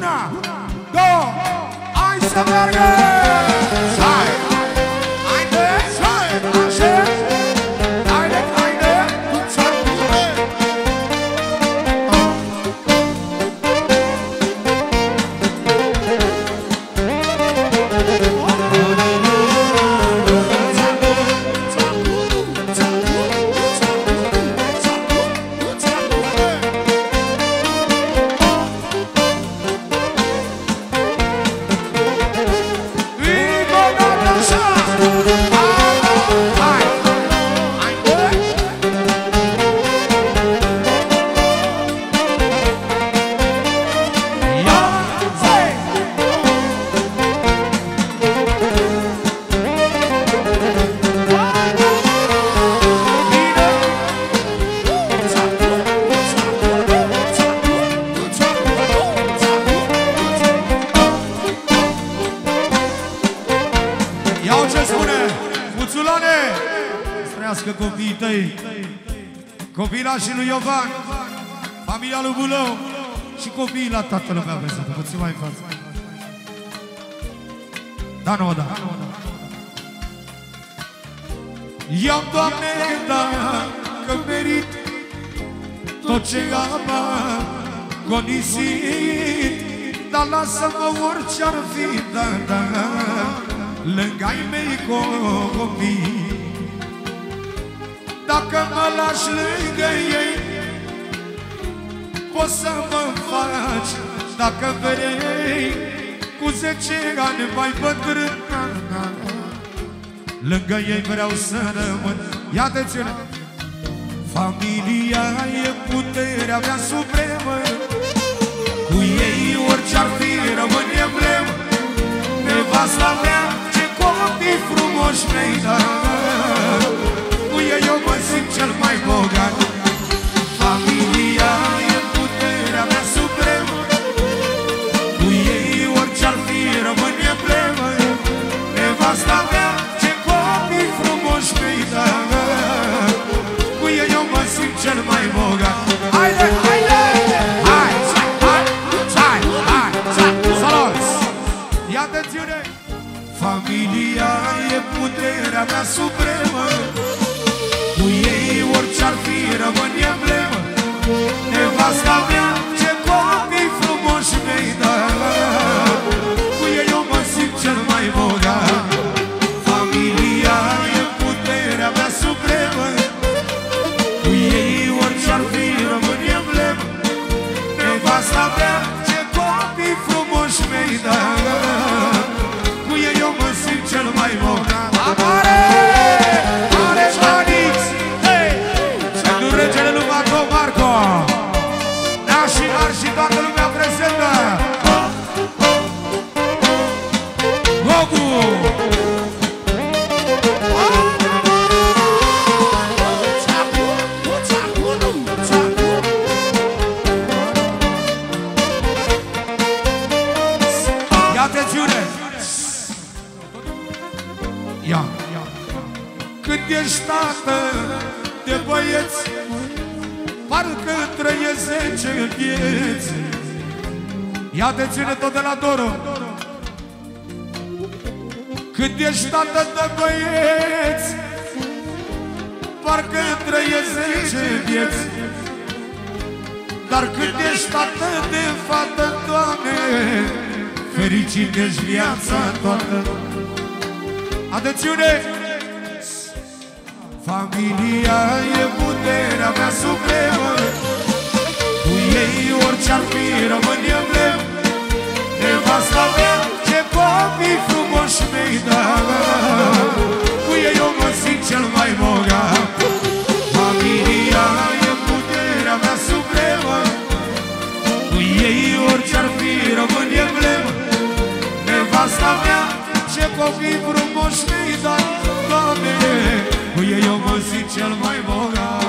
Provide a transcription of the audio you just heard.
Una, două, hai să meargă! Hai! Haide! Așa! Haide, haide! Copiii tăi, copilașii lui Iovan, familia lui Bulău și copiii la tatăl meu prezent, puțin mai în față. Da, nu, da. I-am, Doamne, dacă merit tot ce am agonisit, dar lasă-mă orice-ar fi, da, lângă-ai mei copii. Dacă mă lași lângă ei, poți să mă faci, dacă vrei, cu 10 ani mai bătrân. Lângă ei vreau să rămân. Ia atențiune! Familia e puterea mea supremă, cu ei orice-ar fi rămân emblemă. Nevasta mea, ce copii frumoși mi-ai dat, cu ei eu mă simt cel mai bogat. Familia e puterea mea supremă, cu ei orice-ar fi rămân emblemă. Nevasta mea, ce copii frumoși mi-ai dat, cu ei eu mă simt cel mai bogat. Haide, haide! Hai, hai, hai, hai, salut! Ia atențiune! Familia e puterea mea supremă, cu ei orice-ar fi rămân emblemă. Nevasta mea, ce copii frumoși mi-ai dat, cu ei eu mă simt cel mai bogat. Familia e puterea mea supremă, cu ei orice-ar fi rămân emblemă. Nevasta mea, ce copii frumoși mi-ai dat, cu ei eu mă simt cel mai bogat. Amare! Are Aniț! Pentru regele lui Marco, Nea și Ar și toată lumea prezentă. Gogu! Ia atențiune! Ia! Când ești tată de băieți, parcă trăiești 10 vieți. Ia atențiune tot de la Doro. Când ești tată de băieți, parcă trăiești 10 vieți. Dar când ești tată de fată, Doamne, fericit ești viața toată. Atențiune! Familia e puterea mea supremă, cu ei orice-ar fi rămân emblemă. Nevasta mea, ce copii frumoși mi-ai dat, cu ei eu mă simt cel mai bogat. Familia e puterea mea supremă, cu ei orice-ar fi rămân emblemă. Nevasta mea, ce copii frumoși mi-ai dat, Doamne, cu ei eu mă simt cel mai bogat.